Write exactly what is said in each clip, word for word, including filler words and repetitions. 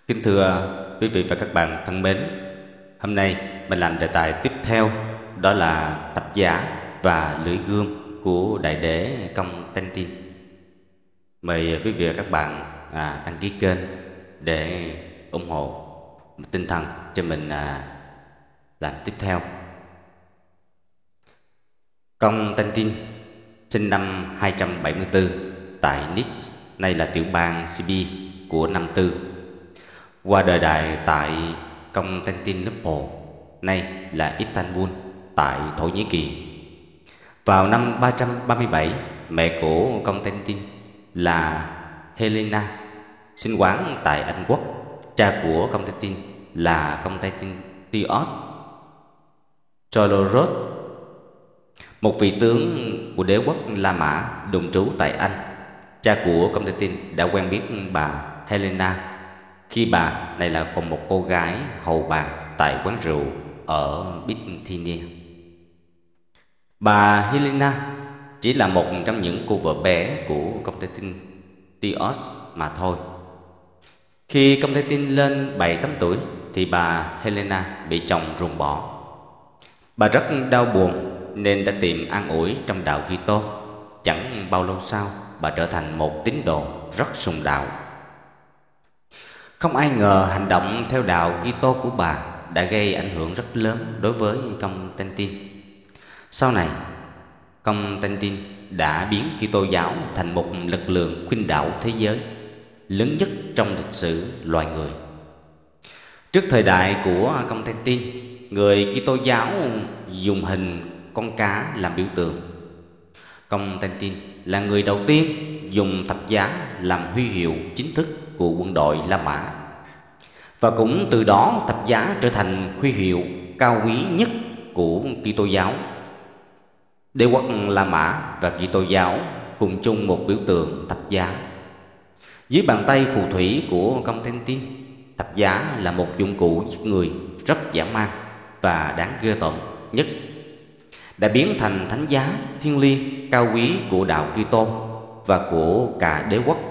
Kính thưa quý vị và các bạn thân mến, hôm nay mình làm đề tài tiếp theo, đó là thập giá và lưỡi gươm của Đại đế Constantine. Mời quý vị và các bạn à, đăng ký kênh để ủng hộ tinh thần cho mình à, làm tiếp theo. Constantine sinh năm hai trăm bảy mươi tư tại Nice, nay là tiểu bang Sibi của năm Tư. Qua đời đại tại Constantinople, nay là Istanbul tại Thổ Nhĩ Kỳ. Vào năm ba trăm ba mươi bảy, mẹ của Constantine là Helena sinh quán tại Anh Quốc. Cha của Constantine là Constantinos Ptolorot, một vị tướng của đế quốc La Mã đồn trú tại Anh. Cha của Constantine đã quen biết bà Helena khi bà này là còn một cô gái hầu bà tại quán rượu ở Bithynia. Bà Helena chỉ là một trong những cô vợ bé của Constantinos mà thôi. Khi Constantine lên bảy tám tuổi thì bà Helena bị chồng ruồng bỏ. Bà rất đau buồn nên đã tìm an ủi trong đạo Kitô. Chẳng bao lâu sau, bà trở thành một tín đồ rất sùng đạo. Không ai ngờ hành động theo đạo Kitô của bà đã gây ảnh hưởng rất lớn đối với Constantine. Sau này, Constantine đã biến Kitô giáo thành một lực lượng khuynh đảo thế giới lớn nhất trong lịch sử loài người. Trước thời đại của Constantine, người Kitô giáo dùng hình con cá làm biểu tượng. Constantine là người đầu tiên dùng thập giá làm huy hiệu chính thức của quân đội La Mã, và cũng từ đó thập giá trở thành huy hiệu cao quý nhất của Kitô giáo. Đế quốc La Mã và Kitô giáo cùng chung một biểu tượng thập giá. Dưới bàn tay phù thủy của Constantine, thập giá là một dụng cụ giết người rất dã man và đáng ghê tởm nhất, đã biến thành thánh giá thiêng liêng cao quý của đạo Kitô và của cả đế quốc.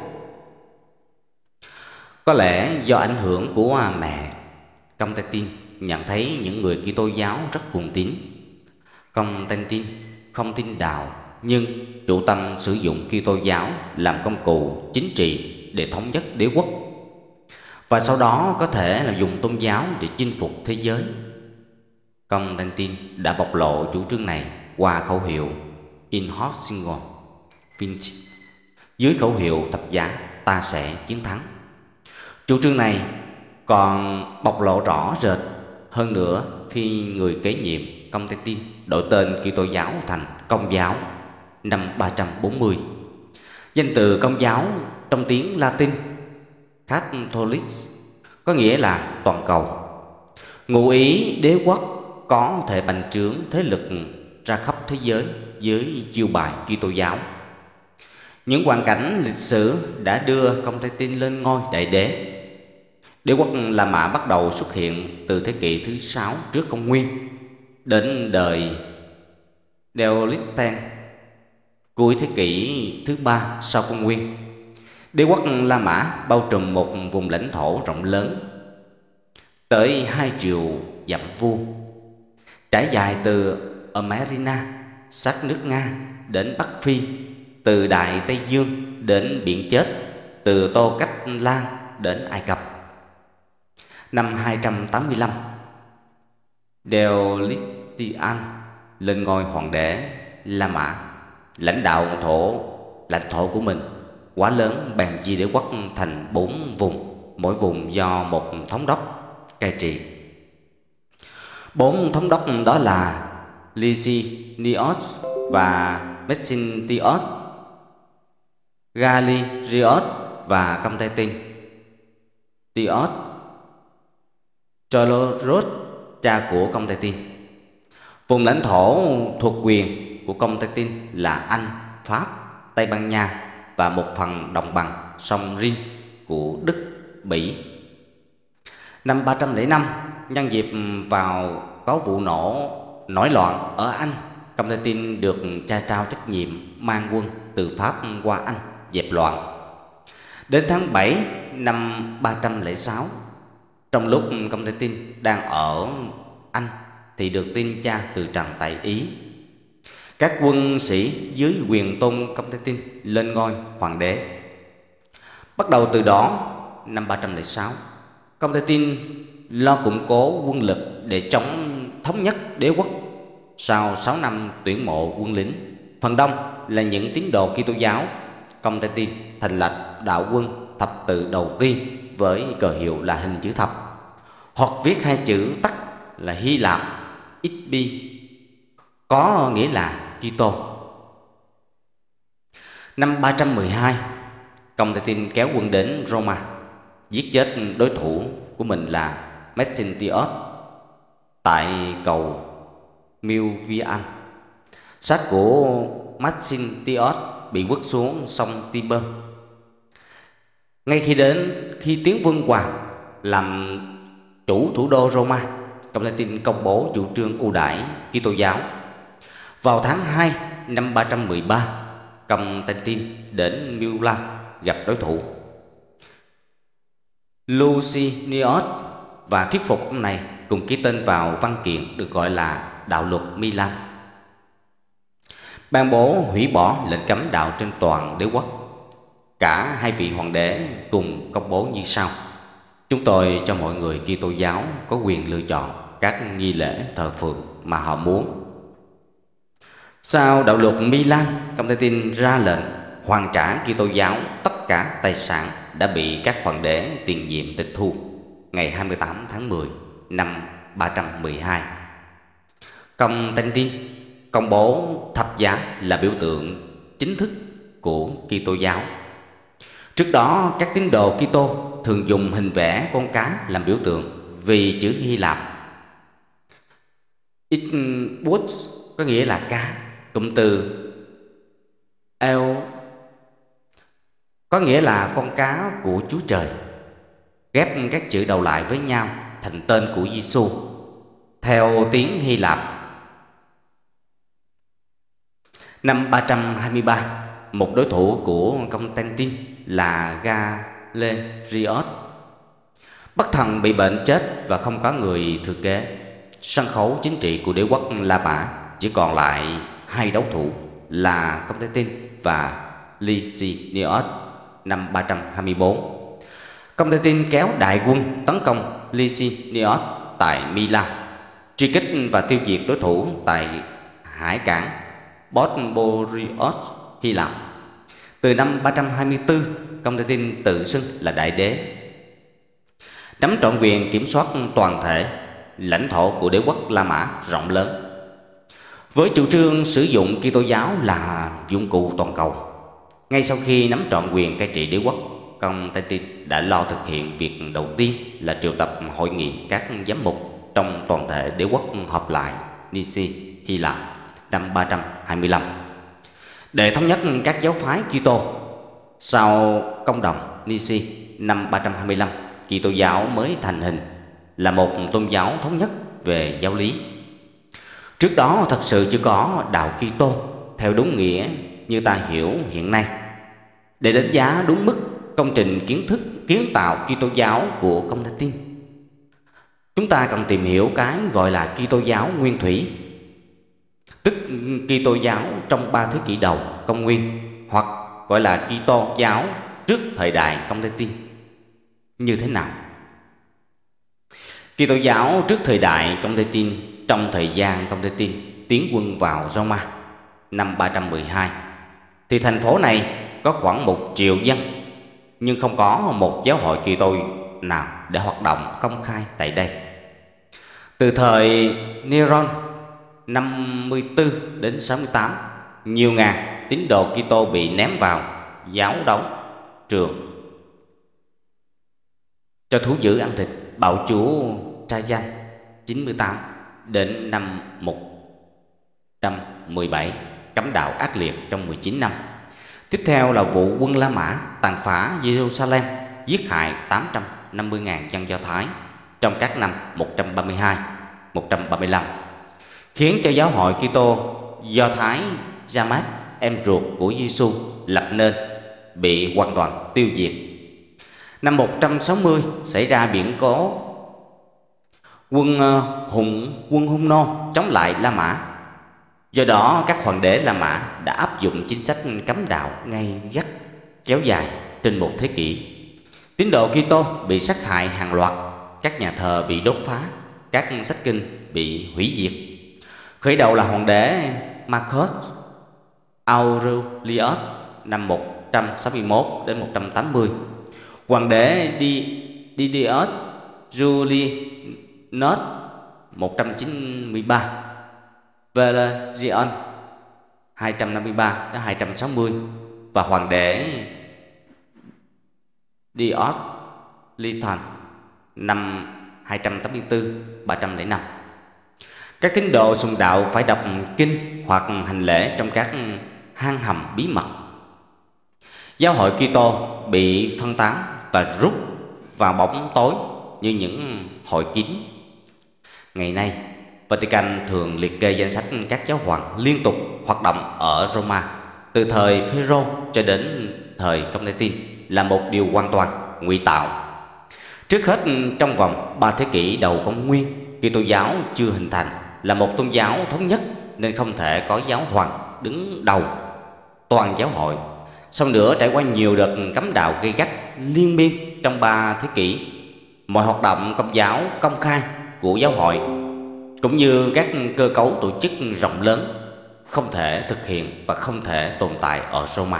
Có lẽ do ảnh hưởng của mẹ, Constantine nhận thấy những người Kitô giáo rất cuồng tín. Constantine không tin đạo, nhưng chủ tâm sử dụng Kitô giáo làm công cụ chính trị để thống nhất đế quốc, và sau đó có thể là dùng tôn giáo để chinh phục thế giới. Constantine đã bộc lộ chủ trương này qua khẩu hiệu In hoc signo vincit, dưới khẩu hiệu thập giá ta sẽ chiến thắng. Chủ trương này còn bộc lộ rõ rệt hơn nữa khi người kế nhiệm Constantine đổi tên Kitô giáo thành Công giáo năm ba trăm bốn mươi. Danh từ Công giáo trong tiếng Latin Catholic có nghĩa là toàn cầu, ngụ ý đế quốc có thể bành trướng thế lực ra khắp thế giới với chiêu bài Kitô giáo. Những hoàn cảnh lịch sử đã đưa Constantine lên ngôi đại đế. Đế quốc La Mã bắt đầu xuất hiện từ thế kỷ thứ sáu trước công nguyên đến đời Diocletian cuối thế kỷ thứ ba sau công nguyên. Đế quốc La Mã bao trùm một vùng lãnh thổ rộng lớn tới hai triệu dặm vuông, trải dài từ Amerina sát nước Nga đến Bắc Phi, từ Đại Tây Dương đến Biển Chết, từ Tô Cách Lan đến Ai Cập. Năm hai trăm tám mươi lăm, Diocletian lên ngôi hoàng đế La Mã, lãnh đạo thổ lãnh thổ của mình quá lớn, bèn chia đế quốc thành bốn vùng, mỗi vùng do một thống đốc cai trị. Bốn thống đốc đó là Licinius và Maxentius, Galerius và Constantine. Tios Ptolorot, cha của Constantine. Vùng lãnh thổ thuộc quyền của Constantine là Anh, Pháp, Tây Ban Nha và một phần đồng bằng sông Rin của Đức, Bỉ. Năm ba trăm lẻ năm, nhân dịp vào có vụ nổ nổi loạn ở Anh, Constantine được cha trao trách nhiệm mang quân từ Pháp qua Anh dẹp loạn. Đến tháng bảy năm ba trăm lẻ sáu, Trong lúc Constantine đang ở Anh thì được tin cha từ trần tại Ý. Các quân sĩ dưới quyền tôn Constantine lên ngôi hoàng đế. Bắt đầu từ đó, năm ba trăm lẻ sáu, Constantine lo củng cố quân lực để chống thống nhất đế quốc. Sau sáu năm tuyển mộ quân lính, phần đông là những tín đồ Kitô giáo, Constantine thành lập đạo quân thập tự đầu tiên với cờ hiệu là hình chữ thập, hoặc viết hai chữ tắt là Hy Lạp ích bi, có nghĩa là Kitô. Năm ba trăm mười hai, Constantine kéo quân đến Roma, giết chết đối thủ của mình là Maxentius tại cầu Milvian. Xác của Maxentius bị vứt xuống sông Tiber. Ngay khi đến khi tiến vương hoàng làm chủ thủ đô Roma, Constantine công bố chủ trương ưu đãi Kitô giáo. Vào tháng hai năm ba trăm mười ba, Constantine đến Milan gặp đối thủ Licinius và thuyết phục ông này cùng ký tên vào văn kiện được gọi là Đạo luật Milan, ban bố hủy bỏ lệnh cấm đạo trên toàn đế quốc. Cả hai vị hoàng đế cùng công bố như sau: chúng tôi cho mọi người Kitô giáo có quyền lựa chọn các nghi lễ thờ phượng mà họ muốn. Sau đạo luật Milan, Constantine ra lệnh hoàn trả Kitô giáo tất cả tài sản đã bị các hoàng đế tiền nhiệm tịch thu ngày hai mươi tám tháng mười năm ba trăm mười hai. Constantine công bố thập giá là biểu tượng chính thức của Kitô giáo. Trước đó, các tín đồ Kitô thường dùng hình vẽ con cá làm biểu tượng vì chữ Hy Lạp Ichthus có nghĩa là cá, cụm từ El có nghĩa là con cá của Chúa Trời, ghép các chữ đầu lại với nhau thành tên của Giêsu theo tiếng Hy Lạp. Năm ba trăm hai mươi ba, một đối thủ của Constantine là Galerius bất thần bị bệnh chết và không có người thừa kế. Sân khấu chính trị của đế quốc La Mã chỉ còn lại hai đấu thủ là Constantine và Licinius. Năm ba trăm hai mươi bốn, Constantine kéo đại quân tấn công Licinius tại Milan, truy kích và tiêu diệt đối thủ tại hải cảng Bosporus, Hy Lạp. Từ năm ba trăm hai mươi tư, Constantine tự xưng là đại đế, nắm trọn quyền kiểm soát toàn thể lãnh thổ của đế quốc La Mã rộng lớn. Với chủ trương sử dụng Kitô giáo là dụng cụ toàn cầu, ngay sau khi nắm trọn quyền cai trị đế quốc, Constantine đã lo thực hiện việc đầu tiên là triệu tập hội nghị các giám mục trong toàn thể đế quốc họp lại Nice, Hy Lạp năm ba trăm hai mươi lăm để thống nhất các giáo phái Kitô. Sau công đồng Nice năm ba trăm hai mươi lăm, Kitô giáo mới thành hình là một tôn giáo thống nhất về giáo lý. Trước đó thật sự chưa có đạo Kitô theo đúng nghĩa như ta hiểu hiện nay. Để đánh giá đúng mức công trình kiến thức kiến tạo Kitô giáo của Constantine, chúng ta cần tìm hiểu cái gọi là Kitô giáo nguyên thủy, tức Kitô giáo trong ba thế kỷ đầu công nguyên, hoặc gọi là Kitô giáo trước thời đại Constantine. Như thế nào? Kitô giáo trước thời đại Constantine, trong thời gian Constantine tiến quân vào Roma năm ba trăm mười hai, thì thành phố này có khoảng một triệu dân, nhưng không có một giáo hội Kitô nào để hoạt động công khai tại đây. Từ thời Neron năm mươi tư đến sáu mươi tám, nhiều ngàn tín đồ Kitô bị ném vào giáo đấu trường cho thú dữ ăn thịt. Bạo chúa Trajan chín mươi tám đến năm một trăm mười bảy cấm đạo ác liệt trong mười chín năm. Tiếp theo là vụ quân La Mã tàn phá Jerusalem, giết hại tám trăm năm mươi nghìn dân Do Thái trong các năm một trăm ba mươi hai đến một trăm ba mươi lăm, khiến cho giáo hội Kitô Do Thái Jamas, em ruột của Giêsu lập nên, bị hoàn toàn tiêu diệt. Năm một trăm sáu mươi xảy ra biến cố quân uh, hùng quân Hung Nô chống lại La Mã. Do đó các hoàng đế La Mã đã áp dụng chính sách cấm đạo gay gắt kéo dài trên một thế kỷ. Tín đồ Kitô bị sát hại hàng loạt, các nhà thờ bị đốt phá, các sách kinh bị hủy diệt. Khởi đầu là hoàng đế Marcus Aurelius năm một trăm sáu mươi mốt đến một trăm tám mươi, hoàng đế Didius Julius một trăm chín mươi ba, Valerian hai trăm năm mươi ba đến hai trăm sáu mươi và hoàng đế Diocletian năm hai trăm tám mươi tư đến ba trăm lẻ năm. Các tín đồ sùng đạo phải đọc kinh hoặc hành lễ trong các hang hầm bí mật. Giáo hội Kitô bị phân tán và rút vào bóng tối như những hội kín. Ngày nay, Vatican thường liệt kê danh sách các giáo hoàng liên tục hoạt động ở Roma từ thời Phêrô cho đến thời Constantine là một điều hoàn toàn ngụy tạo. Trước hết, trong vòng ba thế kỷ đầu công nguyên, Kitô giáo chưa hình thành là một tôn giáo thống nhất nên không thể có giáo hoàng đứng đầu toàn giáo hội. Sau nữa, trải qua nhiều đợt cấm đạo gây gắt liên miên trong ba thế kỷ, mọi hoạt động công giáo công khai của giáo hội cũng như các cơ cấu tổ chức rộng lớn không thể thực hiện và không thể tồn tại ở Roma.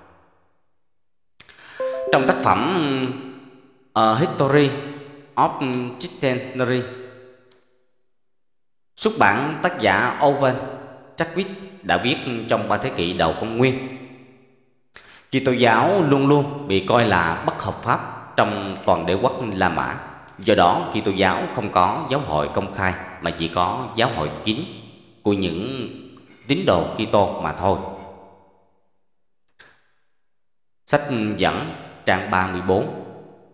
Trong tác phẩm A History of Christianity, xuất bản tác giả Owen Chadwick đã viết trong ba thế kỷ đầu công nguyên, Kitô giáo luôn luôn bị coi là bất hợp pháp trong toàn đế quốc La Mã. Do đó, Kitô giáo không có giáo hội công khai mà chỉ có giáo hội kín của những tín đồ Kitô mà thôi. Sách dẫn trang ba mươi bốn.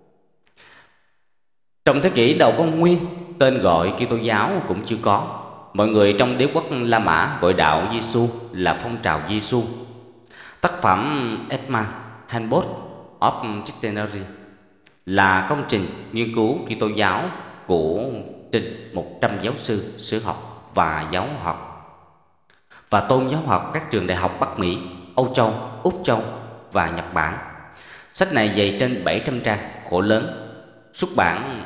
Trong thế kỷ đầu công nguyên, tên gọi Kitô giáo cũng chưa có. Mọi người trong đế quốc La Mã gọi đạo Giêsu là phong trào Giêsu. Tác phẩm Edmund Handbook of Christianity là công trình nghiên cứu Kitô giáo của trên một trăm giáo sư sử học và giáo học và tôn giáo học các trường đại học Bắc Mỹ, Âu Châu, Úc Châu và Nhật Bản. Sách này dày trên bảy trăm trang, khổ lớn, xuất bản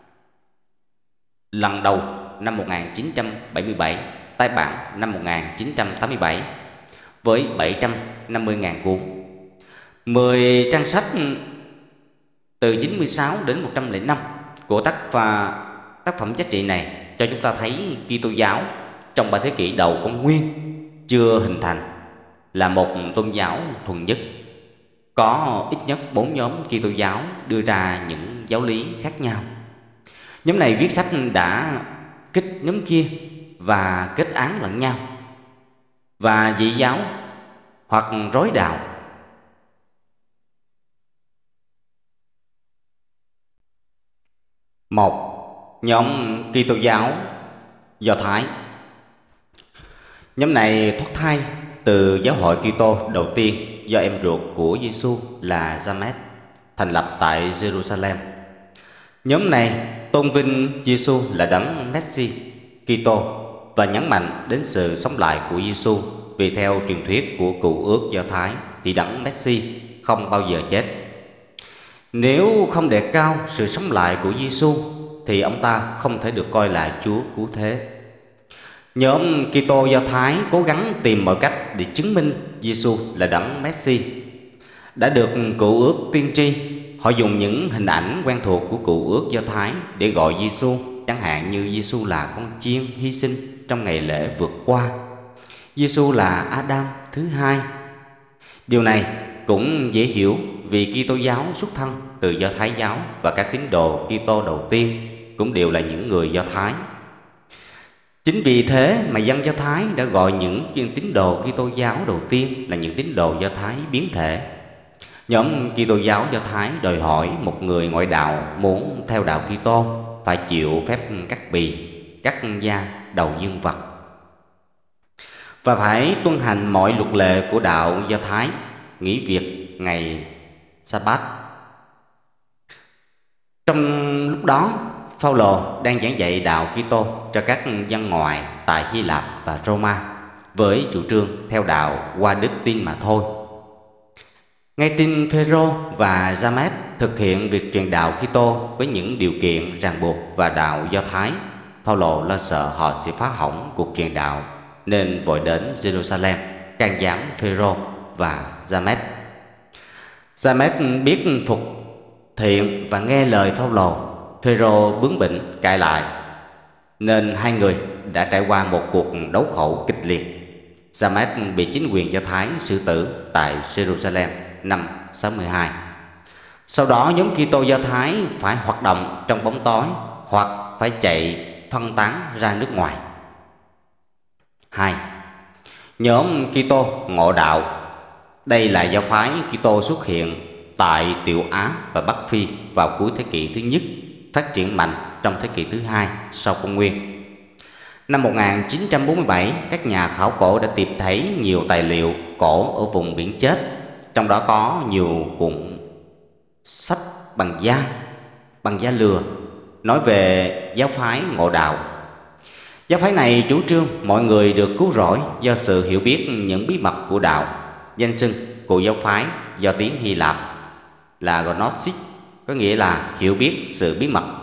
lần đầu năm một nghìn chín trăm bảy mươi bảy, tái bản năm một nghìn chín trăm tám mươi bảy với bảy trăm năm mươi nghìn cuốn. mười trang sách từ chín mươi sáu đến một trăm lẻ năm của tác và tác phẩm giá trị này cho chúng ta thấy Kitô giáo trong ba thế kỷ đầu công nguyên chưa hình thành là một tôn giáo thuần nhất. Có ít nhất bốn nhóm Kitô giáo đưa ra những giáo lý khác nhau. Nhóm này viết sách đã kích nhóm kia và kết án lẫn nhau, và dị giáo hoặc rối đạo. Một, nhóm Kitô giáo Do Thái. Nhóm này thoát thai từ giáo hội Kitô đầu tiên do em ruột của Giêsu là James thành lập tại Jerusalem. Nhóm này tôn vinh Giêsu là đấng Messi Kitô và nhấn mạnh đến sự sống lại của Giêsu, vì theo truyền thuyết của Cựu ước Do Thái thì đấng Messi không bao giờ chết. Nếu không đề cao sự sống lại của Giêsu thì ông ta không thể được coi là Chúa cứu thế. Nhóm Kitô Do Thái cố gắng tìm mọi cách để chứng minh Giêsu là đấng Messi đã được Cựu ước tiên tri. Họ dùng những hình ảnh quen thuộc của Cựu ước Do Thái để gọi Giêsu, chẳng hạn như Giêsu là con chiên hy sinh trong ngày lễ vượt qua, Giêsu là Adam thứ hai. Điều này cũng dễ hiểu vì Kitô giáo xuất thân từ Do Thái giáo và các tín đồ Kitô đầu tiên cũng đều là những người Do Thái. Chính vì thế mà dân Do Thái đã gọi những tín đồ Kitô giáo đầu tiên là những tín đồ Do Thái biến thể. Nhóm Kitô giáo Do Thái đòi hỏi một người ngoại đạo muốn theo đạo Kitô phải chịu phép cắt bì, cắt da đầu dương vật và phải tuân hành mọi luật lệ của đạo Do Thái, nghỉ việc ngày Sa-bát. Trong lúc đó, Phaolô đang giảng dạy đạo Kitô cho các dân ngoại tại Hy Lạp và Roma với chủ trương theo đạo qua đức tin mà thôi. Nghe tin Phêrô và Giamet thực hiện việc truyền đạo Kitô với những điều kiện ràng buộc và đạo Do Thái, Phaolô lo sợ họ sẽ phá hỏng cuộc truyền đạo nên vội đến Jerusalem can giám Phêrô và Giamet. Giamet biết phục thiện và nghe lời Phaolô. Phêrô bướng bỉnh cãi lại nên hai người đã trải qua một cuộc đấu khẩu kịch liệt. Giamet bị chính quyền Do Thái xử tử tại Jerusalem năm sáu mươi hai. Sau đó nhóm Kitô Do Thái phải hoạt động trong bóng tối hoặc phải chạy phân tán ra nước ngoài. hai. Nhóm Kitô Ngộ Đạo. Đây là giáo phái Kitô xuất hiện tại Tiểu Á và Bắc Phi vào cuối thế kỷ thứ nhất, phát triển mạnh trong thế kỷ thứ hai sau công nguyên. Năm một nghìn chín trăm bốn mươi bảy, các nhà khảo cổ đã tìm thấy nhiều tài liệu cổ ở vùng biển chết, trong đó có nhiều cuộn sách bằng da, bằng da lừa, nói về giáo phái Ngộ Đạo. Giáo phái này chủ trương mọi người được cứu rỗi do sự hiểu biết những bí mật của đạo. Danh xưng của giáo phái do tiếng Hy Lạp là Gnosis, có nghĩa là hiểu biết sự bí mật.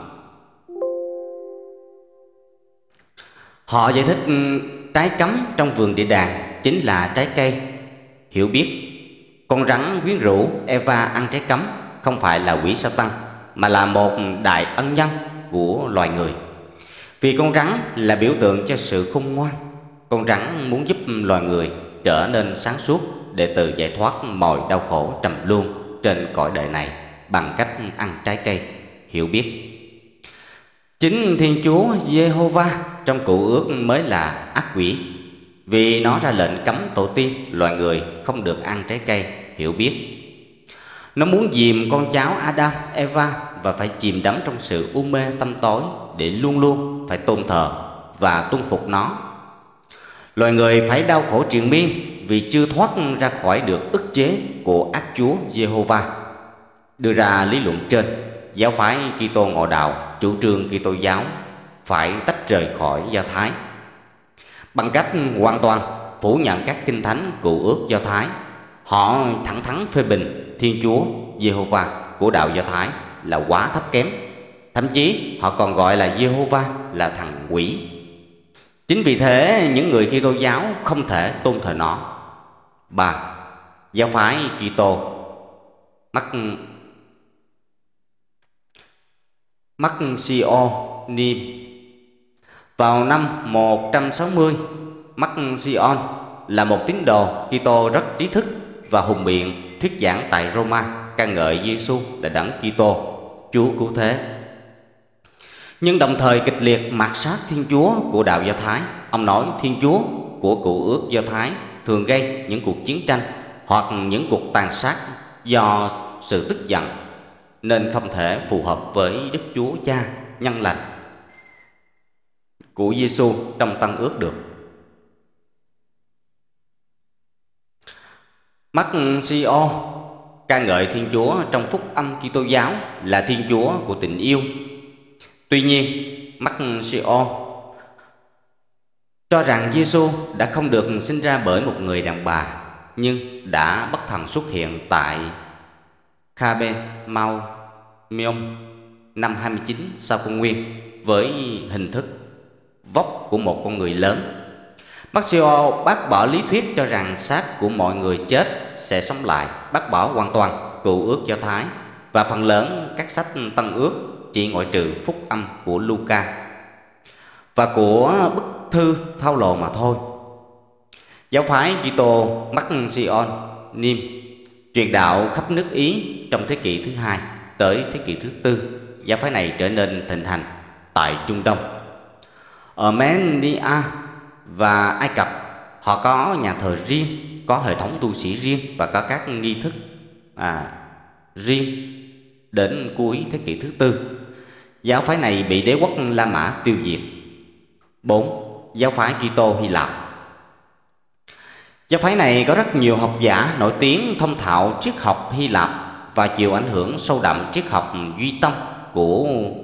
Họ giải thích trái cấm trong vườn địa đàng chính là trái cây hiểu biết. Con rắn quyến rũ Eva ăn trái cấm không phải là quỷ Sa-tăng, mà là một đại ân nhân của loài người. Vì con rắn là biểu tượng cho sự khôn ngoan, con rắn muốn giúp loài người trở nên sáng suốt để tự giải thoát mọi đau khổ trầm luân trên cõi đời này bằng cách ăn trái cây hiểu biết. Chính Thiên Chúa Giê-hô-va trong Cựu Ước mới là ác quỷ, vì nó ra lệnh cấm tổ tiên loài người không được ăn trái cây hiểu biết. Nó muốn dìm con cháu Adam, Eva và phải chìm đắm trong sự u mê tăm tối để luôn luôn phải tôn thờ và tuân phục nó. Loài người phải đau khổ triền miên vì chưa thoát ra khỏi được ức chế của ác chúa Giê-hô-va. Đưa ra lý luận trên, giáo phái Kitô Ngộ Đạo chủ trương Kitô giáo phải tách rời khỏi Do Thái bằng cách hoàn toàn phủ nhận các kinh thánh Cựu Ước Do Thái. Họ thẳng thắn phê bình Thiên Chúa Giê-hô-va của đạo Do Thái là quá thấp kém. Thậm chí họ còn gọi là Giê-hô-va là thằng quỷ. Chính vì thế những người Kitô giáo không thể tôn thờ nó. ba. Giáo phái Kitô Mắc Marcion. Vào năm một trăm sáu mươi, Marcion là một tín đồ Kitô rất trí thức và hùng biện thuyết giảng tại Roma, ca ngợi Giêsu là Đấng Kitô, Chúa cứu thế. Nhưng đồng thời kịch liệt mạt sát Thiên Chúa của đạo Do Thái. Ông nói Thiên Chúa của Cựu Ước Do Thái thường gây những cuộc chiến tranh hoặc những cuộc tàn sát do sự tức giận, nên không thể phù hợp với Đức Chúa Cha nhân lành của Giêsu trong Tân Ước được. Marcion ca ngợi Thiên Chúa trong phúc âm Kitô giáo là Thiên Chúa của tình yêu. Tuy nhiên, Marcion cho rằng Giêsu đã không được sinh ra bởi một người đàn bà, nhưng đã bất thần xuất hiện tại Capernaum năm hai mươi chín sau công nguyên với hình thức vóc của một con người lớn. Marcion bác bỏ lý thuyết cho rằng xác của mọi người chết sẽ sống lại, bác bỏ hoàn toàn Cựu Ước Do Thái và phần lớn các sách Tân Ước, chỉ ngoại trừ phúc âm của Luca và của bức thư Phaolô mà thôi. Giáo phái Kitô Marcion Nim truyền đạo khắp nước Ý trong thế kỷ thứ hai tới thế kỷ thứ tư. Giáo phái này trở nên thịnh hành tại Trung Đông. Ở Armenia và Ai Cập, họ có nhà thờ riêng, có hệ thống tu sĩ riêng và có các nghi thức à, riêng. Đến cuối thế kỷ thứ tư, giáo phái này bị đế quốc La Mã tiêu diệt. bốn. Giáo phái Kitô Hy Lạp. Giáo phái này có rất nhiều học giả nổi tiếng thông thạo triết học Hy Lạp và chịu ảnh hưởng sâu đậm triết học duy tâm của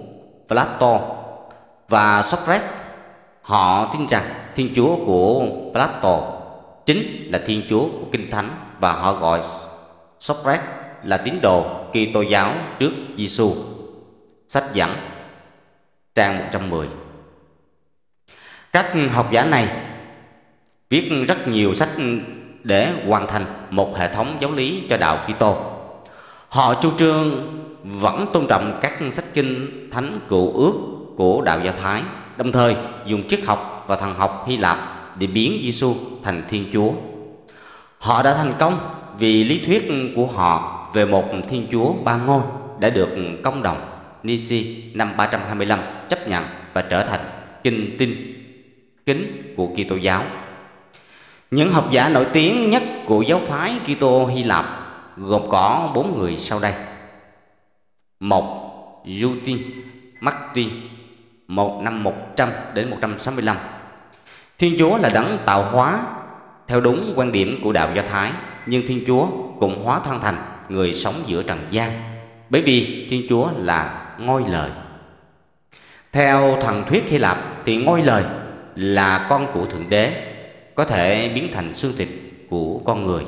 Plato và Socrates. Họ tin rằng Thiên Chúa của Plato chính là Thiên Chúa của Kinh Thánh, và họ gọi Socrates là tín đồ Kitô giáo trước Giêsu. Sách dẫn trang một trăm mười. Các học giả này viết rất nhiều sách để hoàn thành một hệ thống giáo lý cho đạo Kitô. Họ chủ trương vẫn tôn trọng các sách kinh thánh cựu ước của đạo Do Thái, đồng thời dùng triết học và thần học Hy Lạp để biến Giêsu thành Thiên Chúa. Họ đã thành công vì lý thuyết của họ về một Thiên Chúa ba ngôi đã được Công đồng Nicaea năm ba trăm hai mươi lăm chấp nhận và trở thành kinh tin kính của Kitô giáo. Những học giả nổi tiếng nhất của giáo phái Kitô Hy Lạp gồm có bốn người sau đây. Một. Justin Martin, một năm một trăm đến một trăm sáu mươi lăm. Thiên Chúa là đấng tạo hóa theo đúng quan điểm của đạo Do Thái, nhưng Thiên Chúa cũng hóa thân thành người sống giữa trần gian, bởi vì Thiên Chúa là ngôi lời. Theo thần thuyết Hy Lạp thì ngôi lời là con của Thượng Đế, có thể biến thành xương thịt của con người.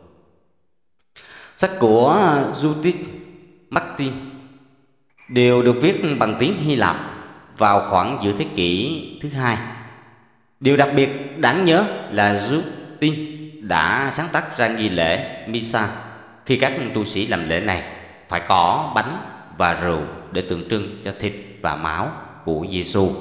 Sách của Justin Martin đều được viết bằng tiếng Hy Lạp vào khoảng giữa thế kỷ thứ hai. Điều đặc biệt đáng nhớ là Justin đã sáng tác ra nghi lễ Misa. Khi các tu sĩ làm lễ này phải có bánh và rượu để tượng trưng cho thịt và máu của Giêsu.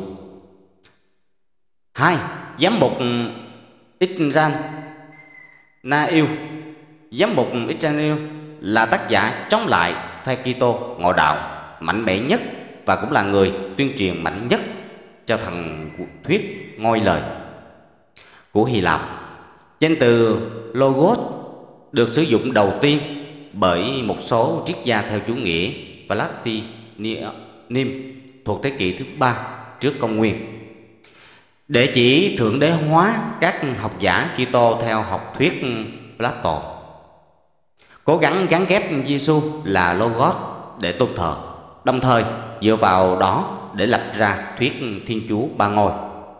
Hai. Giám mục Israel Nail. Giám mục Israel là tác giả chống lại phe Kitô ngộ đạo mạnh mẽ nhất và cũng là người tuyên truyền mạnh nhất cho thần thuyết ngôi lời của Hy Lạp. Danh từ Logos được sử dụng đầu tiên bởi một số triết gia theo chủ nghĩa Platonism thuộc thế kỷ thứ ba trước công nguyên, để chỉ thượng đế hóa các học giả Kitô theo học thuyết Plato, cố gắng gắn ghép Giêsu là Logos để tôn thờ, đồng thời dựa vào đó để lập ra thuyết Thiên Chúa ba ngôi.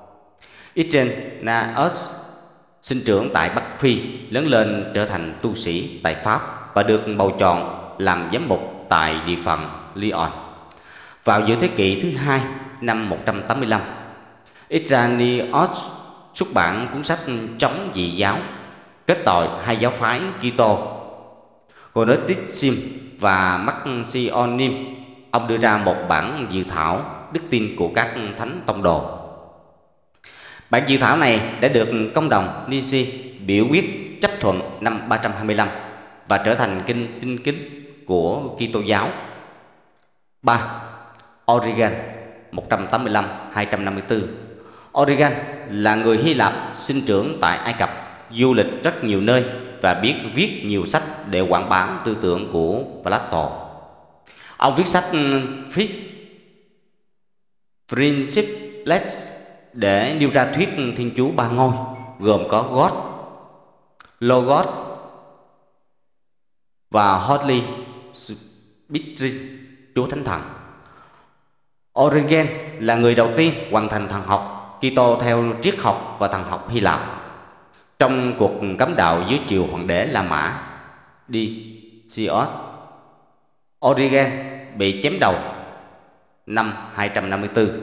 Irenaeus sinh trưởng tại Bắc Phi, lớn lên trở thành tu sĩ tại Pháp và được bầu chọn làm giám mục tại địa phận Lyon. Vào giữa thế kỷ thứ hai năm một trăm tám mươi lăm, Irenaeus xuất bản cuốn sách chống dị giáo, kết tội hai giáo phái Kitô, Gnosticism và Marcionism. Ông đưa ra một bản dự thảo đức tin của các thánh tông đồ. Bản dự thảo này đã được Công đồng Nicaea biểu quyết chấp thuận năm ba trăm hai mươi lăm và trở thành kinh tinh kính của Kitô giáo. Ba. Origen một trăm tám mươi lăm đến hai trăm năm mươi tư. Origen là người Hy Lạp sinh trưởng tại Ai Cập, du lịch rất nhiều nơi và biết viết nhiều sách để quảng bá tư tưởng của Plato. Ông viết sách Principles để nêu ra thuyết Thiên Chúa ba ngôi, gồm có God, Logos và Holy Spirit, Chúa Thánh Thần. Origen là người đầu tiên hoàn thành thần học Kitô theo triết học và thần học Hy Lạp. Trong cuộc cấm đạo dưới triều hoàng đế La Mã Decius, Origen bị chém đầu năm hai trăm năm mươi tư.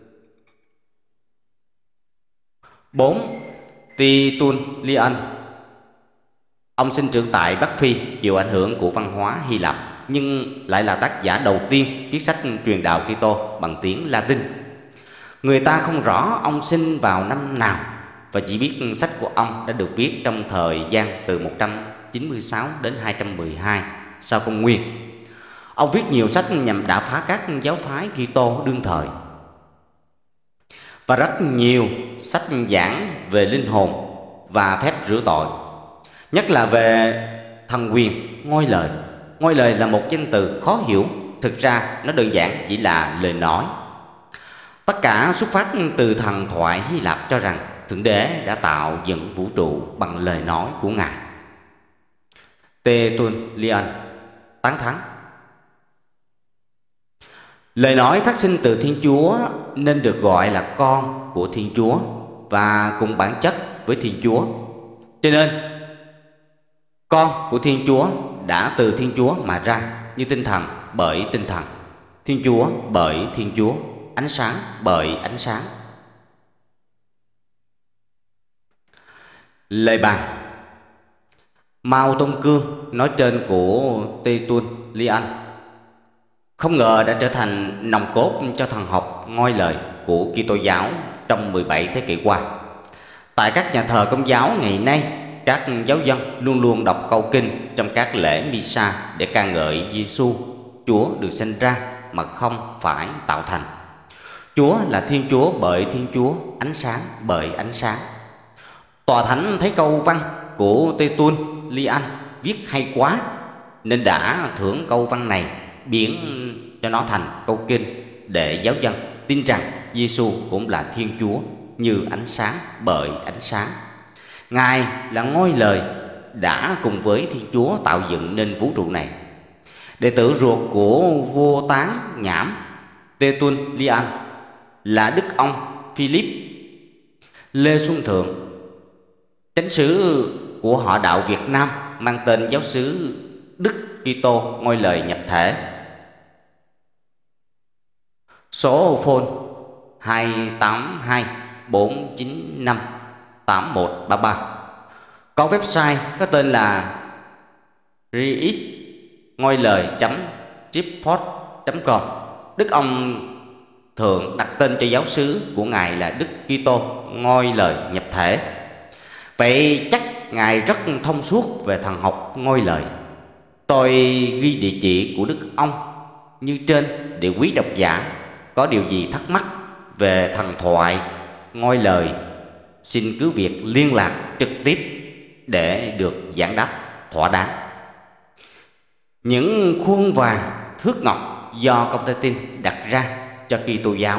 Bốn. Tertullian. Ông sinh trưởng tại Bắc Phi, chịu ảnh hưởng của văn hóa Hy Lạp, nhưng lại là tác giả đầu tiên viết sách truyền đạo Kitô bằng tiếng Latin. Người ta không rõ ông sinh vào năm nào và chỉ biết sách của ông đã được viết trong thời gian từ một trăm chín mươi sáu đến hai trăm mười hai sau công nguyên. Ông viết nhiều sách nhằm đả phá các giáo phái Kitô đương thời và rất nhiều sách giảng về linh hồn và phép rửa tội, nhất là về thần quyền ngôi lời. Ngôi lời là một danh từ khó hiểu, thực ra nó đơn giản chỉ là lời nói. Tất cả xuất phát từ thần thoại Hy Lạp cho rằng Thượng Đế đã tạo dựng vũ trụ bằng lời nói của Ngài. Tertullian tán thán. Lời nói phát sinh từ Thiên Chúa nên được gọi là con của Thiên Chúa và cùng bản chất với Thiên Chúa. Cho nên con của Thiên Chúa đã từ Thiên Chúa mà ra, như tinh thần bởi tinh thần, Thiên Chúa bởi Thiên Chúa, ánh sáng bởi ánh sáng. Lời bàn. Mao Tôn Cương nói trên của Tê Tuân Li Anh không ngờ đã trở thành nòng cốt cho thần học ngôi lời của Kitô giáo trong mười bảy thế kỷ qua. Tại các nhà thờ Công giáo ngày nay, các giáo dân luôn luôn đọc câu kinh trong các lễ Misa để ca ngợi Giêsu, Chúa được sinh ra mà không phải tạo thành. Chúa là Thiên Chúa bởi Thiên Chúa, ánh sáng bởi ánh sáng. Tòa Thánh thấy câu văn của Tê Tuân Li Anh viết hay quá nên đã thưởng câu văn này, biến cho nó thành câu kinh để giáo dân tin rằng Giêsu cũng là Thiên Chúa như ánh sáng bởi ánh sáng. Ngài là ngôi lời đã cùng với Thiên Chúa tạo dựng nên vũ trụ này. Đệ tử ruột của vua Tán Nhãm Tê Tuân Li Anh là Đức ông Philip Lê Xuân Thượng, chánh xứ của họ đạo Việt Nam, mang tên giáo xứ Đức Kitô ngôi lời nhập thể. Số phone hai tám hai bốn chín năm tám một ba ba. Có website có tên là reis ngôi lời chip.ford chấm com. Đức ông Thượng đặt tên cho giáo xứ của Ngài là Đức Kitô ngôi lời nhập thể. Vậy chắc Ngài rất thông suốt về thần học ngôi lời. Tôi ghi địa chỉ của Đức ông như trên để quý độc giả có điều gì thắc mắc về thần thoại ngôi lời, xin cứ việc liên lạc trực tiếp để được giải đáp thỏa đáng. Những khuôn vàng thước ngọc do Constantine đặt ra cho Kitô giáo.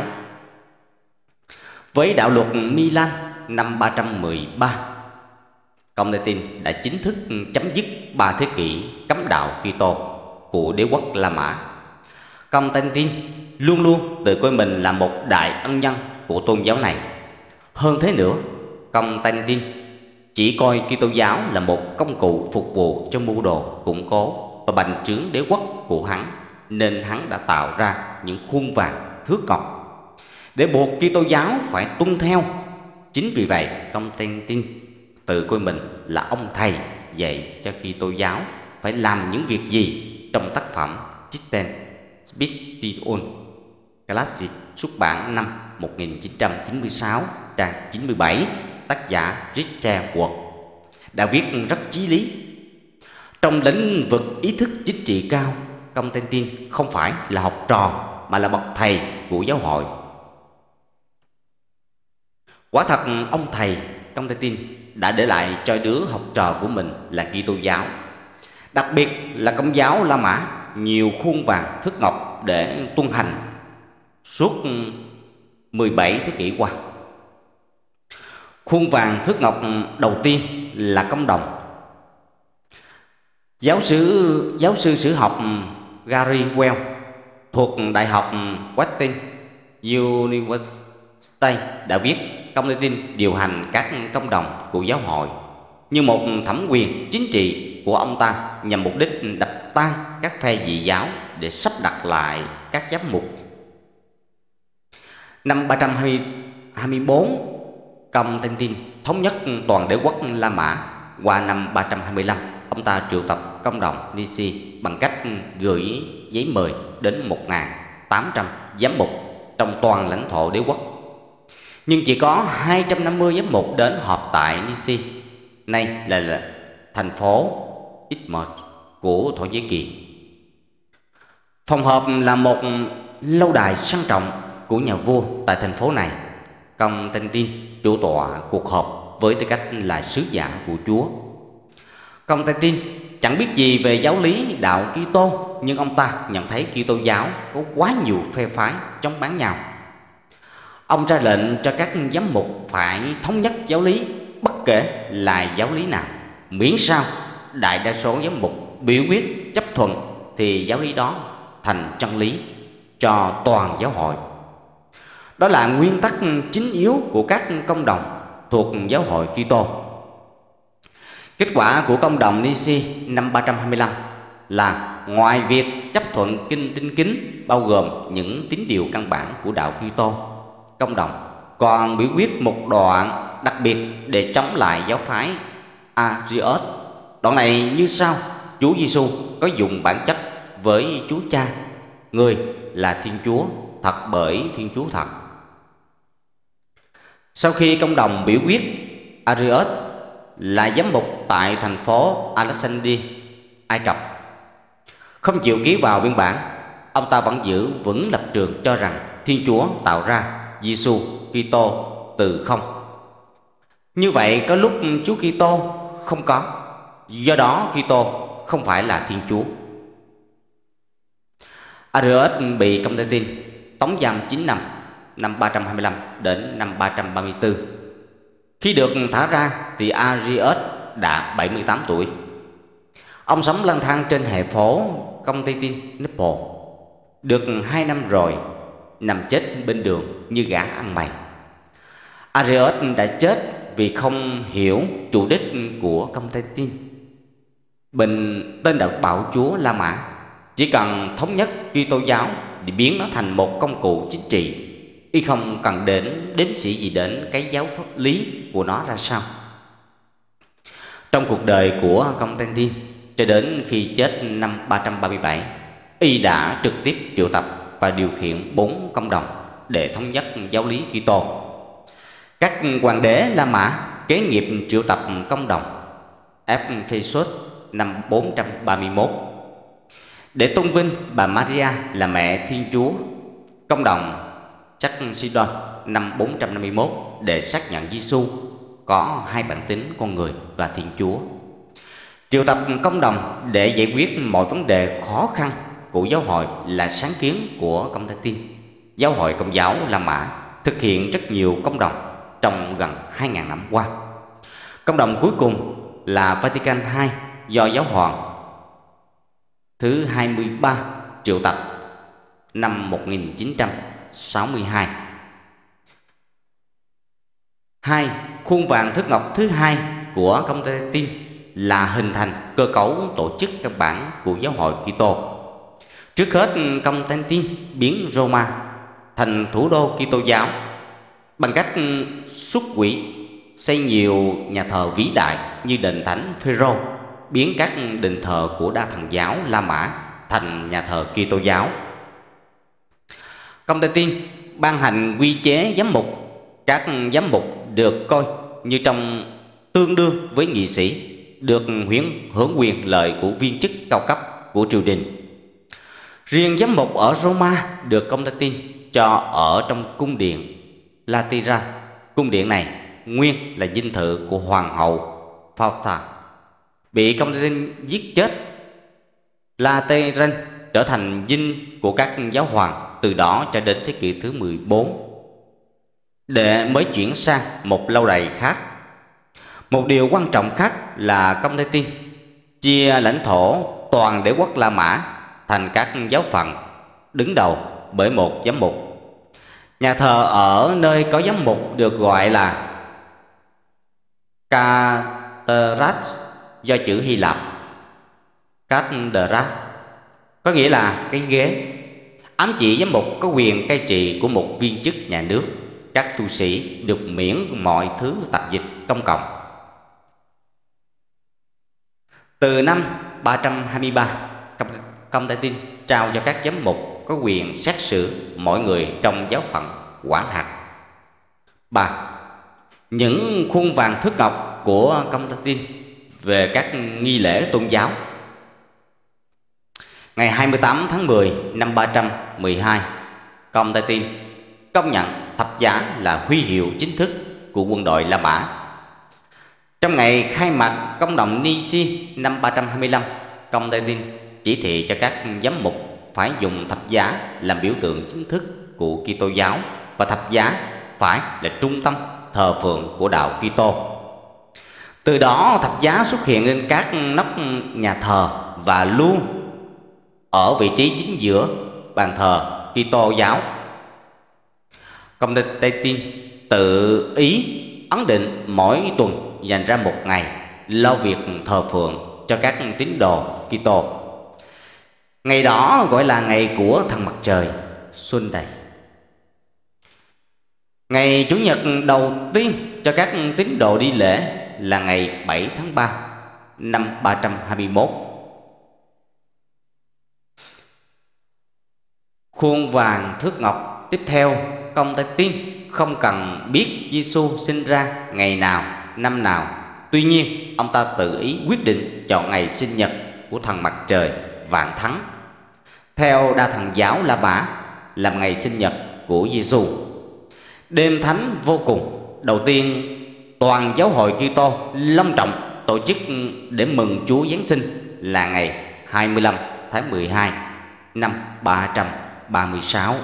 Với đạo luật Milan năm ba trăm mười ba, Constantine đã chính thức chấm dứt ba thế kỷ cấm đạo Kitô của đế quốc La Mã. Constantine luôn luôn tự coi mình là một đại ân nhân của tôn giáo này. Hơn thế nữa, Constantine chỉ coi Kitô giáo là một công cụ phục vụ cho mưu đồ củng cố và bành trướng đế quốc của hắn, nên hắn đã tạo ra những khuôn vàng thước ngọc để buộc Kitô giáo phải tuân theo. Chính vì vậy, Constantine tự coi mình là ông thầy dạy cho Kitô giáo phải làm những việc gì trong tác phẩm Chichten Spition Classic xuất bản năm một nghìn chín trăm chín mươi sáu, trang chín mươi bảy, tác giả Richard Ward đã viết rất chí lý. Trong lĩnh vực ý thức chính trị cao, Constantine không phải là học trò mà là bậc thầy của giáo hội. Quả thật, ông thầy Constantine đã để lại cho đứa học trò của mình là Kitô giáo, đặc biệt là Công giáo La Mã, nhiều khuôn vàng thước ngọc để tuân hành suốt mười bảy thế kỷ qua. Khuôn vàng thước ngọc đầu tiên là công đồng. Giáo sư giáo sư sử học Gary Well thuộc Đại học Western University đã viết Constantine điều hành các công đồng của giáo hội như một thẩm quyền chính trị của ông ta nhằm mục đích đập tan các phe dị giáo để sắp đặt lại các giám mục. Năm ba trăm hai mươi bốn, Constantine thống nhất toàn đế quốc La Mã. Qua năm ba trăm hai mươi lăm, ông ta triệu tập công đồng Nicaea bằng cách gửi giấy mời đến một nghìn tám trăm giám mục trong toàn lãnh thổ đế quốc. Nhưng chỉ có hai trăm năm mươi giám mục đến họp tại Nicaea, nay là, là thành phố Izmir của Thổ Nhĩ Kỳ. Phòng họp là một lâu đài sang trọng của nhà vua tại thành phố này. Constantine chủ tọa cuộc họp với tư cách là sứ giả của Chúa. Constantine chẳng biết gì về giáo lý đạo Kitô, nhưng ông ta nhận thấy Kitô giáo có quá nhiều phe phái chống bán nhau. Ông ra lệnh cho các giám mục phải thống nhất giáo lý, bất kể là giáo lý nào, miễn sao đại đa số giám mục biểu quyết chấp thuận thì giáo lý đó thành chân lý. cho toàn giáo hội. Đó là nguyên tắc chính yếu của các công đồng thuộc giáo hội Kitô. Kết quả của công đồng Ni-si năm ba trăm hai mươi lăm là ngoài việc chấp thuận kinh Tinh Kính bao gồm những tín điều căn bản của đạo Kitô, công đồng còn biểu quyết một đoạn đặc biệt để chống lại giáo phái Arius. Đoạn này như sau: Chúa Giêsu có dùng bản chất với Chúa Cha, người là Thiên Chúa thật bởi Thiên Chúa thật. Sau khi công đồng biểu quyết, Arius là giám mục tại thành phố Alexandria, Ai Cập, không chịu ký vào biên bản. Ông ta vẫn giữ vững lập trường cho rằng Thiên Chúa tạo ra Giêsu Kitô từ không. Như vậy có lúc Chúa Kitô không có, do đó Kitô không phải là Thiên Chúa. Arius bị Constantine tống giam chín năm, năm ba trăm hai mươi lăm đến năm ba trăm ba mươi tư. Khi được thả ra thì Arius đã bảy mươi tám tuổi. Ông sống lang thang trên hè phố Constantinople được hai năm rồi, nằm chết bên đường như gã ăn mày. Arius đã chết vì không hiểu chủ đích của Constantine. Bình tên đạo bạo chúa La Mã chỉ cần thống nhất Kitô giáo để biến nó thành một công cụ chính trị, y không cần đến đếm sĩ gì đến cái giáo pháp lý của nó ra sao. Trong cuộc đời của Constantine cho đến khi chết năm ba trăm ba mươi bảy, y đã trực tiếp triệu tập và điều khiển bốn công đồng để thống nhất giáo lý Kitô. Các hoàng đế La Mã kế nghiệp triệu tập công đồng Ephesus năm bốn trăm ba mươi mốt để tôn vinh bà Maria là mẹ Thiên Chúa. Công đồng Chalcedon năm bốn trăm năm mươi mốt để xác nhận Giêsu có hai bản tính con người và Thiên Chúa. Triệu tập công đồng để giải quyết mọi vấn đề khó khăn của giáo hội là sáng kiến của Constantine. Giáo hội Công giáo La Mã thực hiện rất nhiều công đồng trong gần hai nghìn năm qua. Công đồng cuối cùng là Vatican hai do giáo hoàng thứ hai mươi ba triệu tập năm một nghìn chín trăm sáu mươi hai. Hai, khuôn vàng thước ngọc thứ hai của Constantine là hình thành cơ cấu tổ chức căn bản của giáo hội Kitô. Trước hết, Constantine biến Roma thành thủ đô Kitô giáo bằng cách xuất quỹ xây nhiều nhà thờ vĩ đại như đền Thánh Phêrô, biến các đền thờ của đa thần giáo La Mã thành nhà thờ Kitô giáo. Constantine ban hành quy chế giám mục. Các giám mục được coi như trong tương đương với nghị sĩ, được hưởng hưởng quyền lợi của viên chức cao cấp của triều đình. Riêng giám mục ở Roma được Constantine cho ở trong cung điện Lateran. Cung điện này nguyên là dinh thự của hoàng hậu Phauta, bị Constantine giết chết. Lateran trở thành dinh của các giáo hoàng từ đó cho đến thế kỷ thứ mười bốn, để mới chuyển sang một lâu đài khác. Một điều quan trọng khác là Constantine chia lãnh thổ toàn đế quốc La Mã thành các giáo phận, đứng đầu bởi một giám mục. Nhà thờ ở nơi có giám mục được gọi là Cathedras do chữ Hy Lạp Cathedra, có nghĩa là cái ghế, ám chỉ giám mục có quyền cai trị của một viên chức nhà nước. Các tu sĩ được miễn mọi thứ tạp dịch công cộng. Từ năm ba trăm hai mươi ba, Constantine trao cho các giám mục có quyền xét xử mọi người trong giáo phận quản hạt. Ba, những khuôn vàng thước ngọc của Constantine về các nghi lễ tôn giáo. Ngày hai mươi tám tháng mười năm ba trăm mười hai, Constantine công nhận thập giá là huy hiệu chính thức của quân đội La Mã. Trong ngày khai mạc công đồng Ni-si năm ba trăm hai mươi lăm, Constantine chỉ thị cho các giám mục phải dùng thập giá làm biểu tượng chính thức của Kitô giáo, và thập giá phải là trung tâm thờ phượng của đạo Kitô. Từ đó thập giá xuất hiện trên các nóc nhà thờ và luôn ở vị trí chính giữa bàn thờ Kitô giáo. Constantine tự ý ấn định mỗi tuần dành ra một ngày lo việc thờ phượng cho các tín đồ Kitô. Ngày đó gọi là ngày của thần mặt trời, Sunday. Ngày Chủ nhật đầu tiên cho các tín đồ đi lễ là ngày bảy tháng ba năm ba trăm hai mươi mốt. Khuôn vàng thước ngọc tiếp theo, Constantine không cần biết Giêsu sinh ra ngày nào, năm nào. Tuy nhiên, ông ta tự ý quyết định chọn ngày sinh nhật của thần mặt trời Vạn Thắng, theo Đa Thần giáo La Mã, làm ngày sinh nhật của Giêsu. Đêm thánh vô cùng đầu tiên toàn giáo hội Kitô long trọng tổ chức để mừng Chúa Giáng sinh là ngày hai mươi lăm tháng mười hai năm ba trăm ba mươi sáu.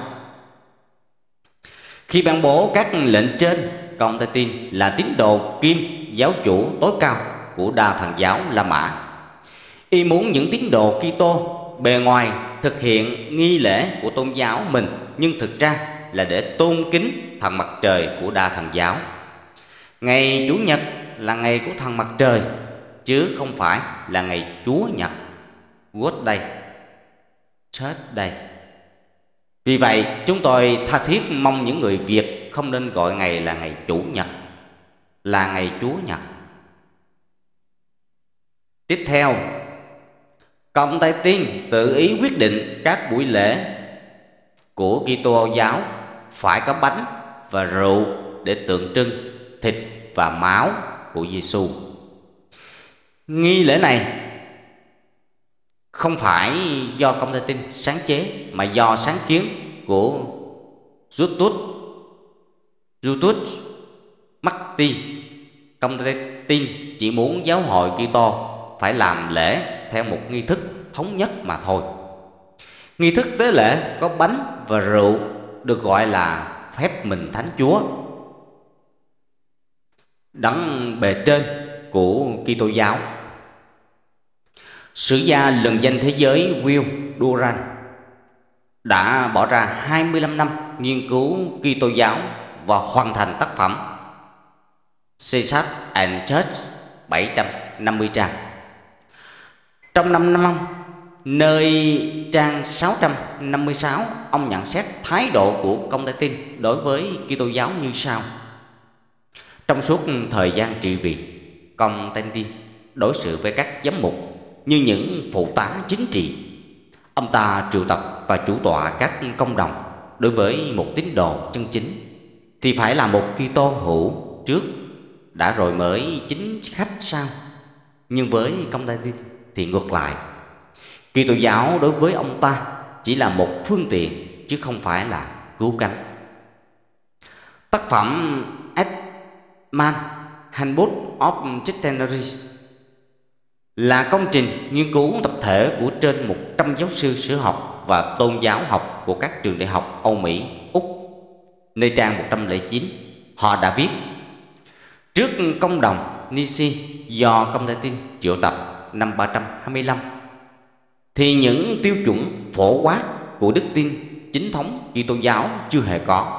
Khi ban bố các lệnh trên, Constantine là tín đồ kiêm giáo chủ tối cao của Đa Thần giáo La Mã. Y muốn những tín đồ Kitô bề ngoài thực hiện nghi lễ của tôn giáo mình, nhưng thực ra là để tôn kính thần mặt trời của Đa Thần giáo. Ngày Chủ nhật là ngày của thần mặt trời, chứ không phải là ngày Chúa Nhật, God Day, Church Day. Vì vậy, chúng tôi tha thiết mong những người Việt không nên gọi ngày là ngày Chủ nhật, là ngày Chúa Nhật. Tiếp theo, Constantine tự ý quyết định các buổi lễ của Kitô giáo phải có bánh và rượu để tượng trưng thịt và máu của Giêsu. Nghi lễ này không phải do Constantine sáng chế, mà do sáng kiến của Justus Justus Marti. Constantine chỉ muốn giáo hội Kitô phải làm lễ theo một nghi thức thống nhất mà thôi. Nghi thức tế lễ có bánh và rượu được gọi là phép mừng Thánh Chúa. Đấng bề trên của Kitô giáo. Sử gia lừng danh thế giới Will Durant đã bỏ ra hai mươi lăm năm nghiên cứu Kitô giáo và hoàn thành tác phẩm Caesar and Church, bảy trăm năm mươi trang. Trong năm năm, nơi trang sáu trăm năm mươi sáu, ông nhận xét thái độ của Constantine đối với Kitô giáo như sau: trong suốt thời gian trị vì, Constantine đối xử với các giám mục như những phụ tá chính trị. Ông ta triệu tập và chủ tọa các công đồng. Đối với một tín đồ chân chính thì phải là một Kitô hữu trước đã rồi mới chính khách sau. Nhưng với Constantine thì ngược lại, Kitô giáo đối với ông ta chỉ là một phương tiện chứ không phải là cứu cánh. Tác phẩm Edman Handbook of Chistenaries là công trình nghiên cứu tập thể của trên một trăm giáo sư sử học và tôn giáo học của các trường đại học Âu Mỹ, Úc. Nơi trang một trăm lẻ chín, họ đã viết: trước công đồng Nicaea do Constantine triệu tập năm ba trăm hai mươi lăm, thì những tiêu chuẩn phổ quát của đức tin chính thống Kitô giáo chưa hề có.